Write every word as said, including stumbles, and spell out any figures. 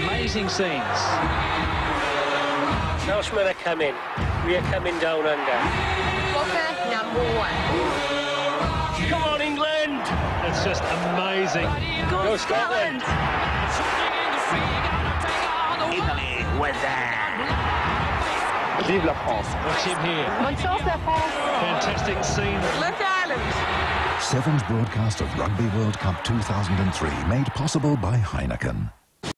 Amazing scenes. Welshmen are coming. We are coming down under. Boca number one. Come on, England! It's just amazing. Go, Go Scotland! Italy was there. Vive la France. Watch him here. Bonne chance, la France. Fantastic scene. Look Ireland. Seven's broadcast of Rugby World Cup two thousand three made possible by Heineken.